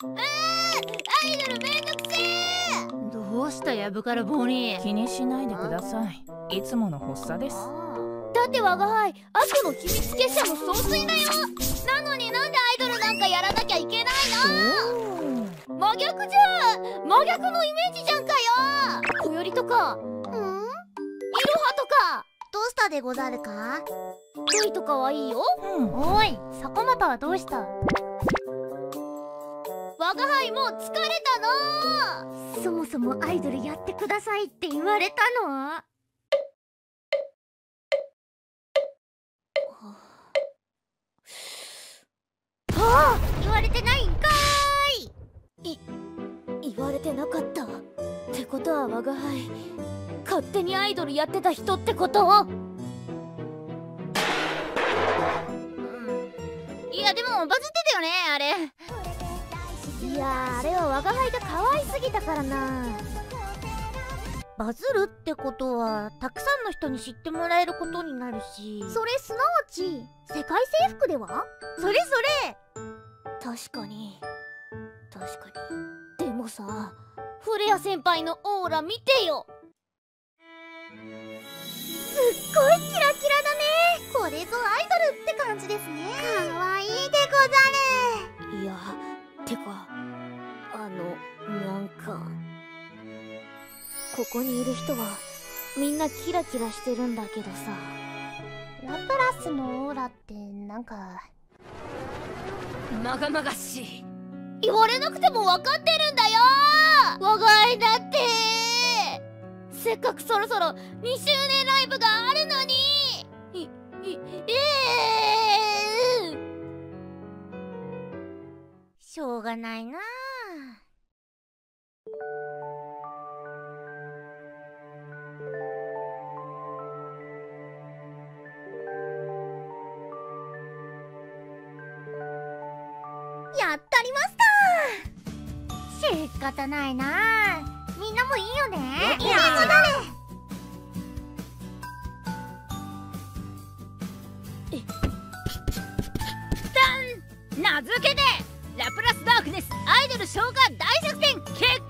アイドルめんどくせえ。 どうしたやぶから棒に。気にしないでください。いつもの発作です。 だって我が輩悪の秘密結社の総帥だよ。なのになんでアイドルなんかやらなきゃいけないの。真逆じゃん。真逆のイメージじゃんかよ。小よりとかいろはとか。 どうしたでござるか？ ルイとかはいいよ。 おい、坂本はどうした？ 我が輩もう疲れたの。 そもそもアイドルやってくださいって言われたの？はあ、言われてないんかーい。 言われてなかった。ってことは我が輩勝手にアイドルやってた人ってこと？いやでもバズってたよねあれ。 いやあれは我が輩が可愛すぎたからな。バズるってことはたくさんの人に知ってもらえることになるし、それすなわち世界征服では？それ確かに。でもさ、フレア先輩のオーラ見てよ。 すっごいキラキラだね。これぞアイドルって感じですね。かわいいでござる。 いやてかなんかここにいる人はみんなキラキラしてるんだけどさ。 ラプラスのオーラってなんかまがまがしい。 言われなくても分かってるんだよ。我が輩だってせっかくそろそろ2周年ライブがあるのに。 しょうがないな。やったりました。仕方ないな。みんなもいいよね。いやーだね。 名付けてラプラスダークネスアイドル召喚大作戦決